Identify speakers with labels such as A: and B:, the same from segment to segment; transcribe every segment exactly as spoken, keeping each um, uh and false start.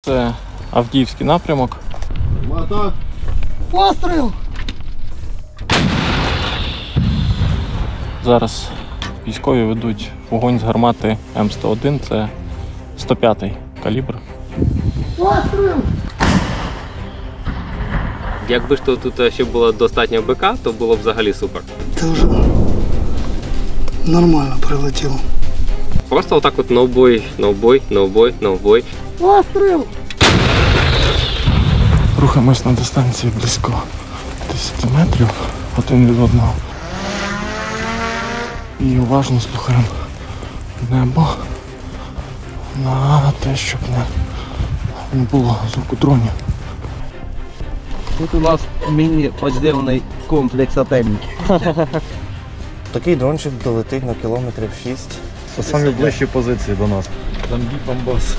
A: Це Авдіївський напрямок.
B: Постріл!
A: Зараз військові ведуть вогонь з гармати М сто один, це сто п'ятий калібр.
B: Постріл!
C: Якби ж тут ще було достатньо БК, то було б взагалі супер.
B: Це вже нормально прилетіло.
C: Просто отак от ноубой, ноубой, ноубой, ноубой.
B: Постріл!
A: Рухаємось на дистанції близько десяти метрів один від одного. І уважно слухаємо небо на те, щоб не, не було звуку дронів.
D: Тут у нас міні-подземний комплекс отелів.
E: Такий дрончик долетить на кілометрів шість.
F: Це самі ближчі позиції до нас. Там бій-бомбас.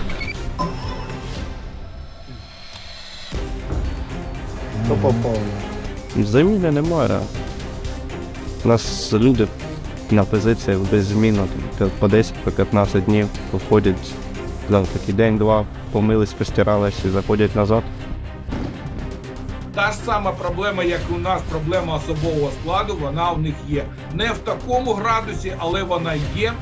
E: То попав.
D: Заміни немає. У нас люди на позиціях без зміни по десять-п'ятнадцять днів виходять за такий день-два, помились, постирались і заходять назад.
G: Та ж сама проблема, як і у нас, проблема особового складу, вона у них є. Не в такому градусі, але вона є.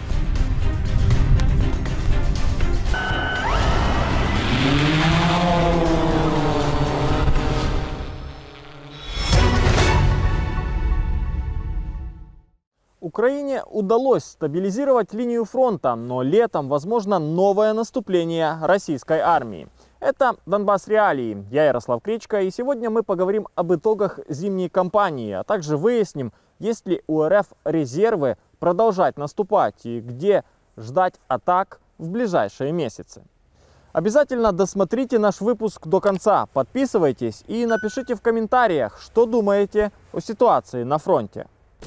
A: Украине удалось стабилизировать линию фронта, но летом возможно новое наступление российской армии. Это Донбасс Реалии. Я Ярослав Кречко, и сегодня мы поговорим об итогах зимней кампании, а также выясним, есть ли у РФ резервы продолжать наступать и где ждать атак в ближайшие месяцы. Обязательно досмотрите наш выпуск до конца, подписывайтесь и напишите в комментариях, что думаете о ситуации на фронте.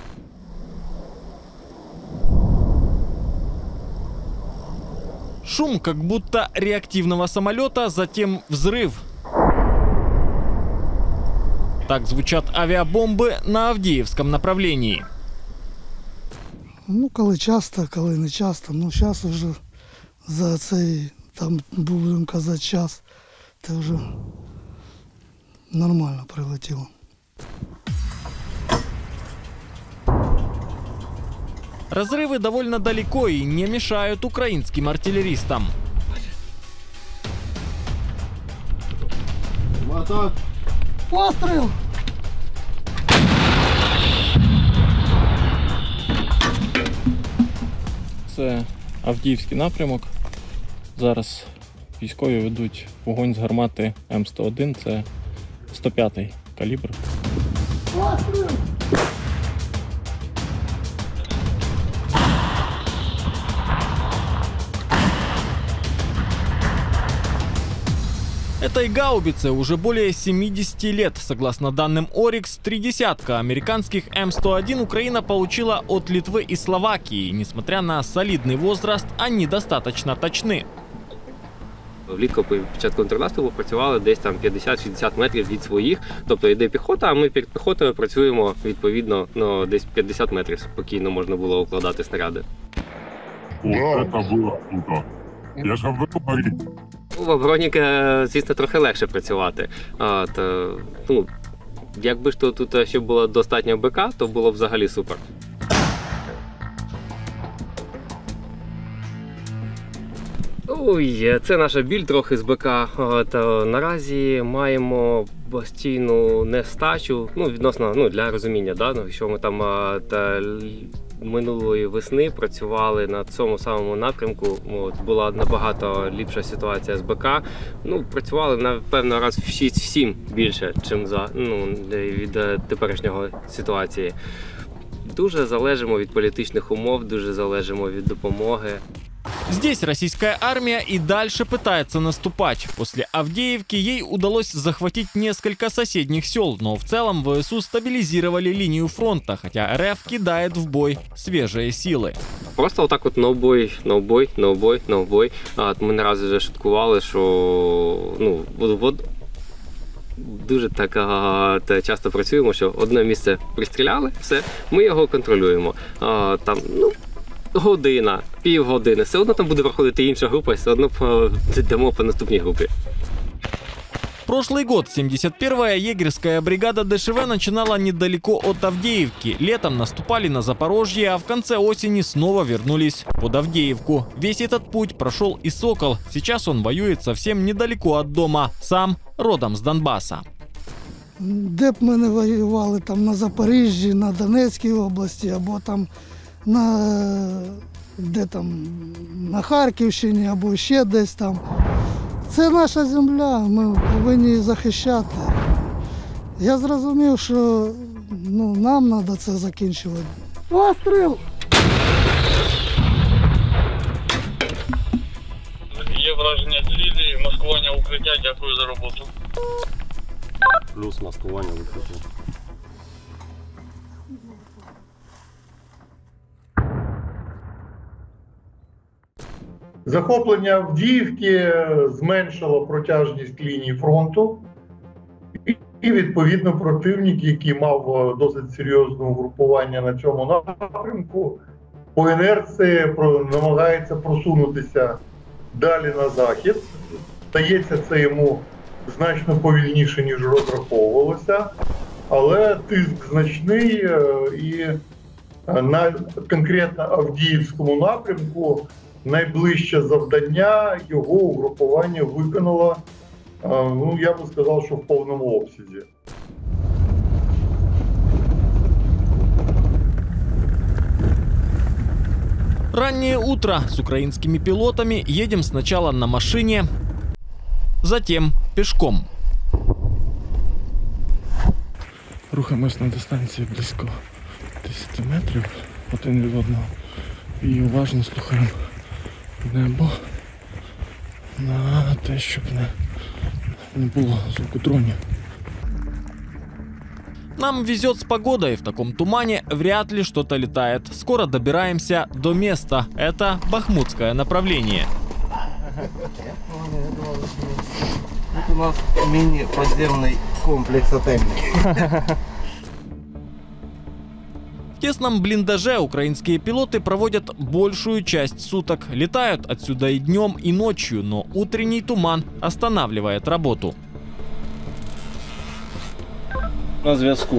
A: Шум, как будто реактивного самолета, затем взрыв. Так звучат авиабомбы на Авдіївському направлении.
B: Ну, коли часто, коли не часто. Ну, зараз вже за цей, там, будемо казати, час, це вже нормально прилетіло.
A: Разрывы довольно далеко и не мешают украинским артиллеристам.
B: Постріл!
A: Це Авдіївський напрямок. Зараз військові ведуть вогонь з гармати М сто один, це сто п'ятий калібр.
B: Постріл!
A: Этой гаубице уже более семидесяти лет. Согласно данным Орикс, три десятка американских М сто один Украина получила от Литвы и Словакии. Несмотря на солидный возраст, они достаточно точны.
C: Влітку під час контрнаступу працювали десь там п'ятдесят-шістдесят метрів від своїх. Тобто йде піхота, а ми перед піхотою працюємо відповідно, ну, десь п'ятдесят метрів спокійно можна було укладати снаряди.
H: О, це було круто. Я ж говорю.
C: В обороні, звісно, трохи легше працювати. От, ну, якби ж тут ще було достатньо БК, то було б взагалі супер. Ой, це наша біль трохи з БК. От, наразі маємо постійну нестачу, ну, відносно, ну, для розуміння, да? Що ми там та, минулої весни працювали на цьому самому напрямку, от, була набагато ліпша ситуація з БК. Ну, працювали, напевно, раз в шість-сім більше, ніж за, ну, від теперішнього ситуації. Дуже залежимо від політичних умов, дуже залежимо від допомоги.
A: Здесь российская армия и дальше пытается наступать. После Авдеевки ей удалось захватить несколько соседних сел, но в целом ВСУ стабилизировали линию фронта, хотя РФ кидает в бой свежие силы.
C: Просто отак от ноубой, ноубой, ноубой, ноубой. Ми не раз вже шуткували, що ну, от, дуже так а, часто працюємо, що одне місце пристріляли, все, ми його контролюємо. А, там, ну, година, півгодини, все одно там буде проходити інша група, все одно йдемо по наступній групі.
A: Прошлый год семьдесят первая егерская бригада Дэ Шэ Вэ начинала недалеко от Авдеевки. Летом наступали на Запорожье, а в конце осени снова вернулись под Авдеевку. Весь этот путь прошел и Сокол. Сейчас он воюет совсем недалеко от дома, сам родом с Донбасса.
B: Де б ми не воювали, там на Запоріжжі, на Донецькій області, або там на, де там, на Харківщині, або ще десь там. Це наша земля, ми повинні її захищати. Я зрозумів, що ну, нам треба це закінчувати. Постріл!
I: Є враження цілі, маскування укриття, дякую за роботу.
D: Плюс маскування укриття.
J: Захоплення Авдіївки зменшило протяжність лінії фронту і, відповідно, противник, який мав досить серйозне угрупування на цьому напрямку, по інерції намагається просунутися далі на захід. Стається це йому значно повільніше, ніж розраховувалося, але тиск значний і на конкретно Авдіївському напрямку найближче завдання його угрупування виконало, ну, я би сказав, що в повному обсязі.
A: Раннее утро с украинскими пилотами, едем сначала на машине, затем пешком.
F: Рухаємось на дистанції близько десяти метрів один від одного і уважно слухаємо небо на те, щоб не, не було звуку дронів.
A: Нам везет с погодой, в таком тумане вряд ли что-то летает. Скоро добираемся до места. Это бахмутское направление.
E: Тут у нас мини-подземный комплекс отельный.
A: В тесном блиндаже украинские пилоты проводят большую часть суток. Летают отсюда и днем, и ночью, но утренний туман останавливает работу.
D: На зв'язку.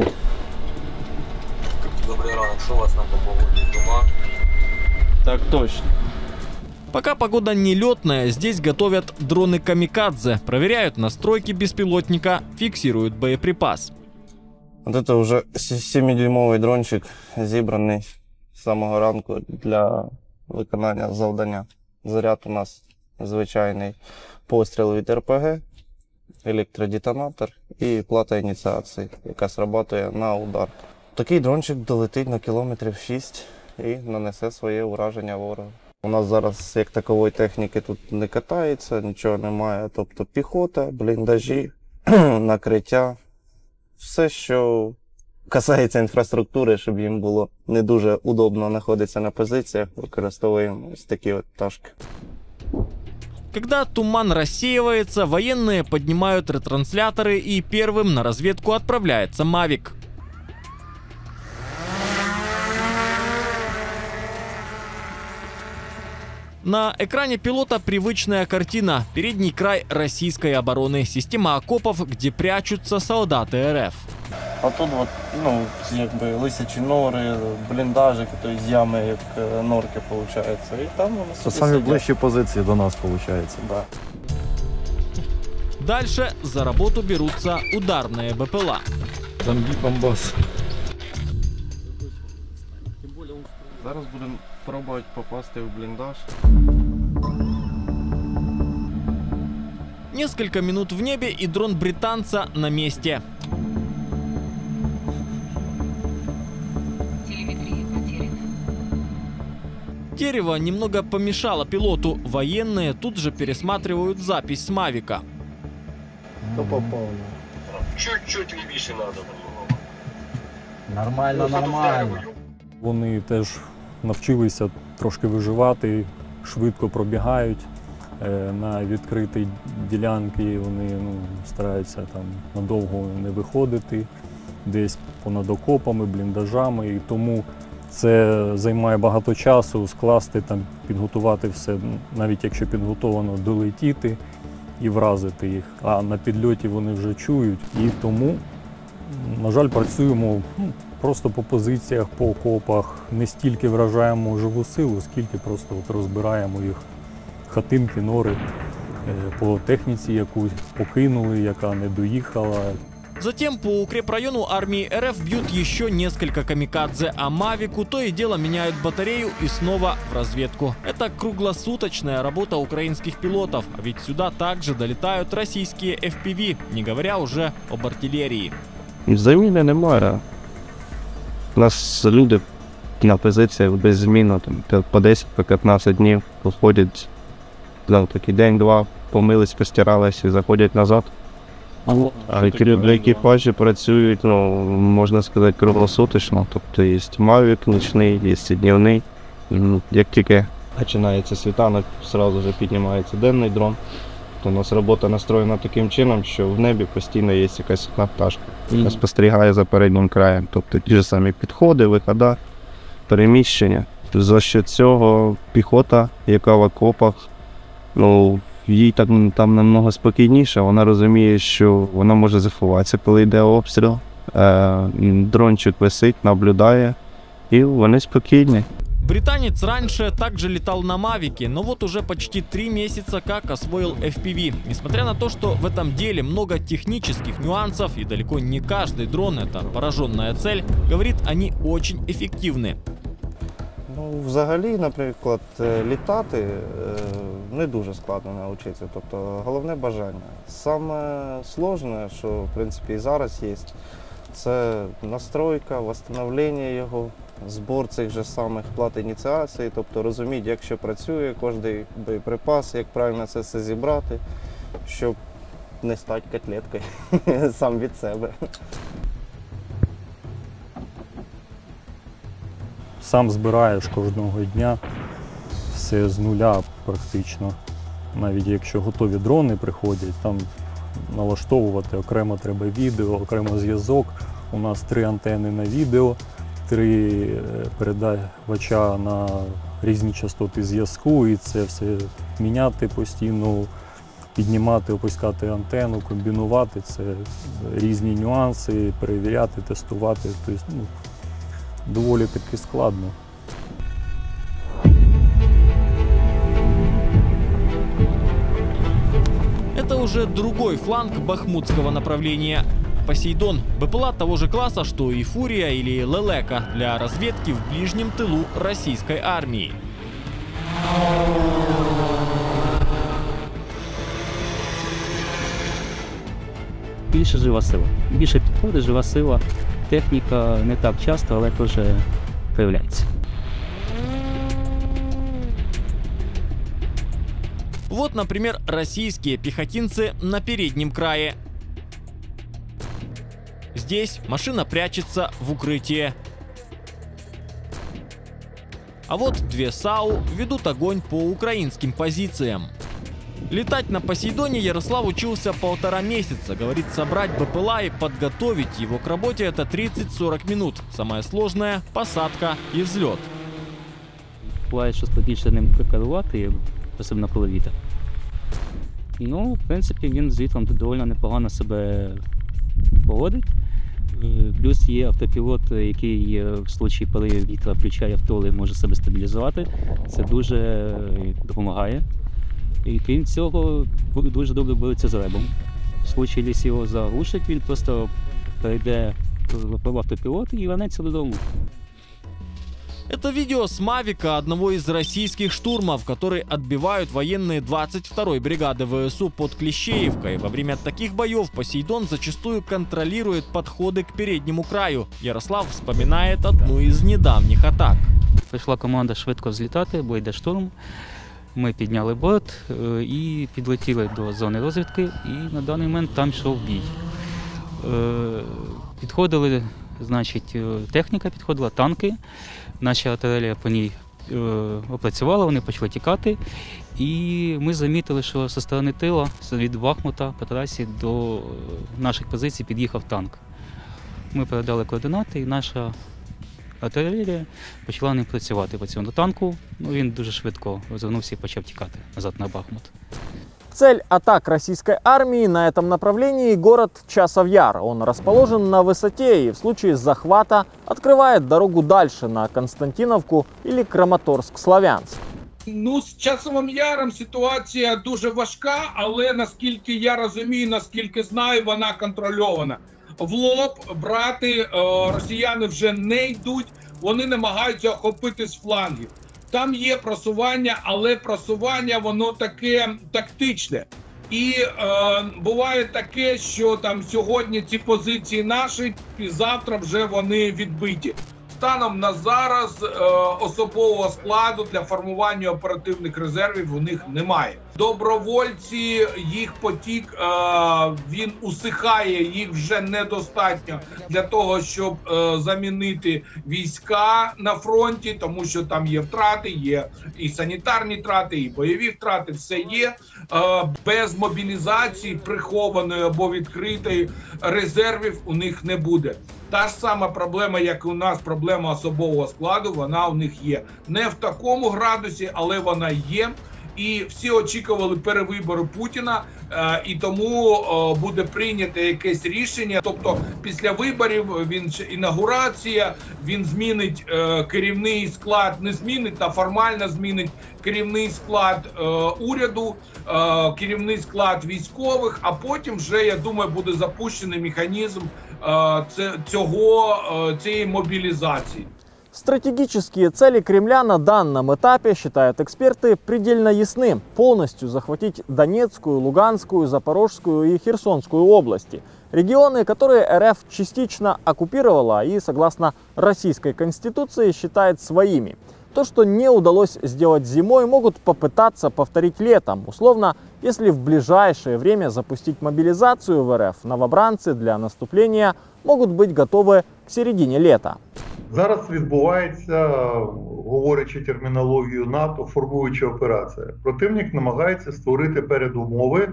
I: Добрий ранок, що у вас там по погоді? Туман?
D: Так точно.
A: Пока погода нелетная, здесь готовят дроны камикадзе, проверяют настройки беспилотника, фиксируют боеприпас.
E: От це вже сімидюймовий дрончик, зібраний з самого ранку для виконання завдання. Заряд у нас звичайний постріл від ер пе ге, електродетонатор і плата ініціації, яка срабатує на удар. Такий дрончик долетить на кілометрів шість і нанесе своє ураження ворогу. У нас зараз як такової техніки тут не катається, нічого немає. Тобто піхота, бліндажі, накриття. Все, що касається інфраструктури, щоб їм було не дуже удобно знаходитися на позиціях, використовуємо ось такі от пташки.
A: Когда туман рассеивается, военные поднимают ретрансляторы и первым на разведку отправляется Mavic. На экране пилота привычная картина. Передний край российской обороны. Система окопов, где прячутся солдаты эр эф.
E: А тут от, ну, якби лисячі нори, бліндажики, тобто ями, як норки, виходить. І там вони
F: Це самі ближчі позиції до нас, виходить.
E: Да.
A: Дальше за работу берутся ударные бэ пэ эл а.
F: Там бомбас.
E: Зараз будемо пробувати попасти в бліндаж.
A: Несколько минут в небе, и дрон британца на месте. Дерево немного помешало пилоту. Военные тут же пересматривают запись с Мавика.
E: То попав.
I: Чуть-чуть лівіше треба було.
F: Нормально, нормально. Вони теж навчилися трошки виживати, швидко пробігають. На відкритій ділянці вони ну, стараються там надовго не виходити, десь понад окопами, бліндажами. І тому Це займає багато часу, скласти, там, підготувати все, навіть якщо підготовано, долетіти і вразити їх. А на підльоті вони вже чують. І тому, на жаль, працюємо ну, просто по позиціях, по окопах. Не стільки вражаємо живу силу, скільки просто от розбираємо їх хатинки, нори по техніці, яку покинули, яка не доїхала.
A: Затем по укрепрайону армии РФ бьют еще несколько камикадзе, а Мавику то и дело меняют батарею и снова в разведку. Это круглосуточная работа украинских пилотов, а ведь сюда также долетают российские эф пи ви, не говоря уже об артиллерии.
D: Заміни немає. У нас люди на позиціях без зміни, там, по десять-п'ятнадцять днів виходять, там, такий день-два, помились, постиралися і заходять назад. А екіпажі працюють, ну, можна сказати, круглосуточно. Тобто є мавік нічний, є днівний. Як тільки починається світанок, одразу вже піднімається денний дрон. То у нас робота настроєна таким чином, що в небі постійно є якась одна пташка, яка спостерігає за переднім краєм. Тобто ті ж самі підходи, виходи, переміщення. За що цього піхота, яка в окопах, ну, їй так, там намного спокійніше, вона розуміє, що вона може заховатися, коли йде обстріл. Е, дрончик висить, наблюдає, і вони спокійні.
A: Британец раньше также летал на Мавике, но вот уже почти три месяца как освоил эф пи ви. Несмотря на то, что в этом деле много технических нюансов и далеко не каждый дрон — это пораженная цель, говорит, они очень эффективны.
E: Ну, взагалі, наприклад, літати не дуже складно навчитися, тобто головне бажання. Саме сложне, що в принципі і зараз є, це настройка, встановлення його, збор цих же самих плат ініціації, тобто розуміти, як що працює, кожний боєприпас, як правильно це все зібрати, щоб не стати котлеткою сам від себе.
F: Сам збираєш кожного дня все з нуля практично. Навіть якщо готові дрони приходять, там налаштовувати окремо треба відео, окремо зв'язок. У нас три антени на відео, три передавача на різні частоти зв'язку, і це все міняти постійно, піднімати, опускати антенну, комбінувати. Це різні нюанси, перевіряти, тестувати. Тобто, ну, доволі таки складно.
A: Это уже другой фланг бахмутского направления. Посейдон — БПЛА того же класса, что и Фурия или Лелека для разведки в ближнем тылу российской армии.
K: Більше жива сила. Більше підходить жива сила. Техніка не так часто, але теж появляется.
A: Вот, например, российские пехотинцы на переднем крае. Здесь машина прячется в укрытие. А вот две САУ ведут огонь по украинским позициям. Летать на Посейдоне Ярослав учился полтора месяца. Говорит, собрать БПЛА и подготовить его к работе — это тридцать-сорок минут. Самое сложное — посадка и взлет.
K: Буває, що складніше ним прикерувати, особливо коли вітер. Ну, в принципі, він з вітром доволі непогано себе поводить. Плюс є автопілот, який в случаї, коли вітер включає авто, може себе стабілізувати. Це дуже допомагає. І крім цього, дуже добре бореться з ребом. В случаї, якщо його заглушить, він просто перейде в автопілот і вернеться додому.
A: Это видео с Мавика, одного из российских штурмов, которые отбивают военные двадцать второй бригады ВСУ под Клещеевкой. Во время таких боев Посейдон зачастую контролирует подходы к переднему краю. Ярослав вспоминает одну из недавних атак.
K: Прийшла команда швидко взлітати, бо йде штурм. Ми підняли борт і підлетіли до зони розвідки, і на даний момент там йшов бій. Підходили, значить, техніка підходила, танки. Наша артилерія по ній опрацювала, вони почали тікати. І ми замітили, що зі сторони тила, від Бахмута по трасі до наших позицій під'їхав танк. Ми передали координати, і наша артилерія, почала ним працювати по цьому танку. Ну, він дуже швидко розвернувся і почав тікати назад на Бахмут.
A: Цель атак российской армии на этом направлении – город Часов Яр. Он расположен на высоте и в случае захвата открывает дорогу дальше на Константиновку или Краматорск-Славянск.
G: Ну, з Часовим Яром ситуація дуже важка, але наскільки я розумію, наскільки знаю, вона контрольована. В лоб брати е, росіяни вже не йдуть, вони намагаються охопити з флангів. Там є просування, але просування воно таке тактичне. І е, буває таке, що там сьогодні ці позиції наші, і завтра вже вони відбиті. Станом на зараз е, особового складу для формування оперативних резервів у них немає. Добровольці, їх потік, е, він усихає, їх вже недостатньо для того, щоб е, замінити війська на фронті, тому що там є втрати, є і санітарні втрати, і бойові втрати, все є. Е, без мобілізації, прихованої або відкритої, резервів у них не буде. Та ж сама проблема, як і у нас, проблема особового складу, вона у них є. Не в такому градусі, але вона є. І всі очікували перевибору Путіна, е, і тому е, буде прийнято якесь рішення. Тобто після виборів він інаугурація, він змінить е, керівний склад, не змінить, а формально змінить керівний склад е, уряду, е, керівний склад військових, а потім вже, я думаю, буде запущений механізм е, цього, е, цієї мобілізації.
A: Стратегические цели Кремля на данном этапе, считают эксперты, предельно ясны. Полностью захватить Донецкую, Луганскую, Запорожскую и Херсонскую области. Регионы, которые РФ частично оккупировала и, согласно российской конституции, считает своими. То, что не удалось сделать зимой, могут попытаться повторить летом. Условно, если в ближайшее время запустить мобилизацию в РФ, новобранцы для наступления могут быть готовы к середине лета.
J: Зараз відбувається, говорячи термінологію НАТО, формуюча операція. Противник намагається створити передумови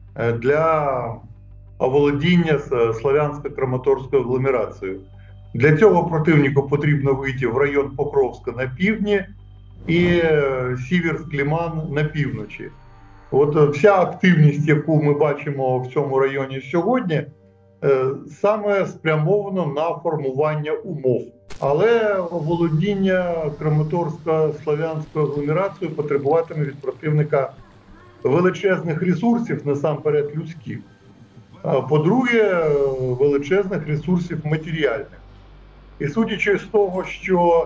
J: для оволодіння Слов'янсько-Краматорською агломерацією. Для цього противнику потрібно вийти в район Покровська на півдні і Сіверськ-Лиман на півночі. От вся активність, яку ми бачимо в цьому районі сьогодні, саме спрямовано на формування умов. Але володіння Краматорсько-Слов'янською агломерацією потребуватиме від противника величезних ресурсів, насамперед людських. По-друге, величезних ресурсів матеріальних. І судячи з того, що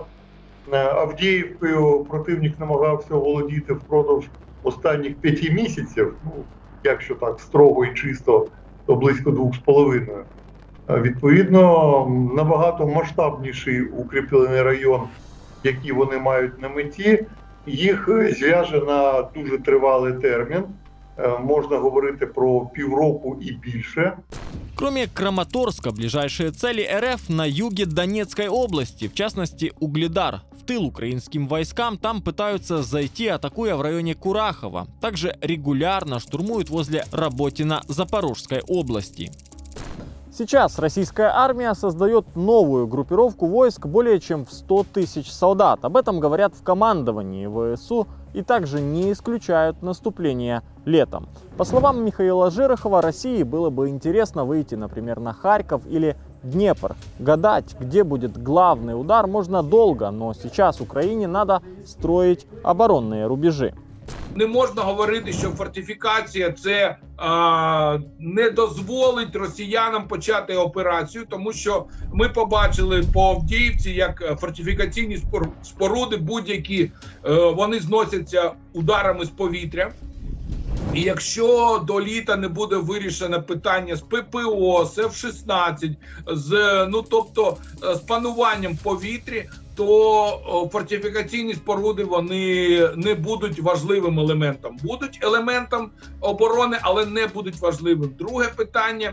J: Авдіївкою противник намагався оволодіти впродовж останніх п'яти місяців, ну, якщо так строго і чисто, то близько двох з половиною. Відповідно, набагато масштабніший укріплений район, який вони мають на меті, їх зв'яже на дуже тривалий термін. Можно говорить про півроку и більше.
A: Кроме Краматорска, ближайшие цели РФ на юге Донецкой области, в частности Угледар. В тыл украинским войскам там пытаются зайти, атакуя в районе Курахова. Также регулярно штурмуют возле Работина Запорожской области. Сейчас российская армия создает новую группировку войск более чем в сто тысяч солдат. Об этом говорят в командовании ВСУ и также не исключают наступление летом. По словам Михаила Жирохова, России было бы интересно выйти, например, на Харьков или Днепр. Гадать, где будет главный удар, можно долго, но сейчас Украине надо строить оборонные рубежи.
G: Не можна говорити, що фортифікація це а, не дозволить росіянам почати операцію, тому що ми побачили по Авдіївці, як фортифікаційні споруди будь-які, вони зносяться ударами з повітря. І якщо до літа не буде вирішено питання з ППО, з Ф шістнадцять, з, ну, тобто, з пануванням в повітрі, то фортифікаційні споруди вони не будуть важливим елементом. Будуть елементом оборони, але не будуть важливим. Друге питання,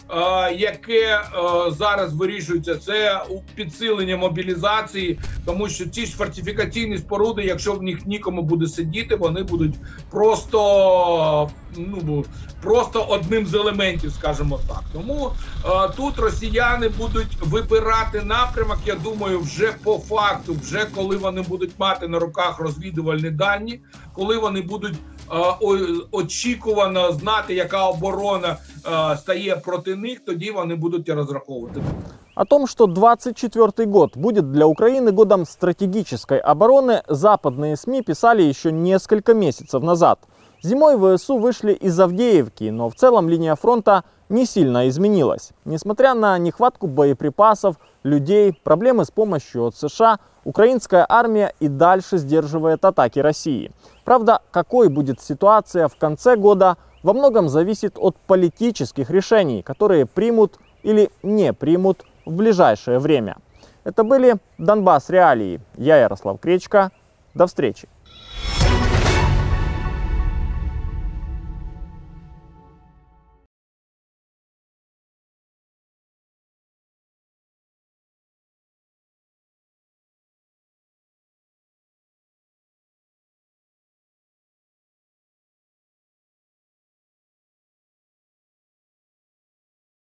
G: яке зараз вирішується, це підсилення мобілізації, тому що ці ж фортифікаційні споруди, якщо в них нікому буде сидіти, вони будуть просто ну, просто одним з елементів, скажімо так. Тому е, тут росіяни будуть вибирати напрямок, я думаю, вже по факту, вже коли вони будуть мати на руках розвідувальні дані, коли вони будуть е, очікувано знати, яка оборона е, стає проти них, тоді вони будуть розраховувати.
A: О том, что двадцать четвёртый год будет для Украины годом стратегической обороны, западные СМИ писали еще несколько месяцев назад. Зимой ВСУ вышли из Авдеевки, но в целом линия фронта не сильно изменилась. Несмотря на нехватку боеприпасов, людей, проблемы с помощью от США, украинская армия и дальше сдерживает атаки России. Правда, какой будет ситуация в конце года, во многом зависит от политических решений, которые примут или не примут в ближайшее время. Это были Донбасс Реалии. Я Ярослав Кречко. До встречи.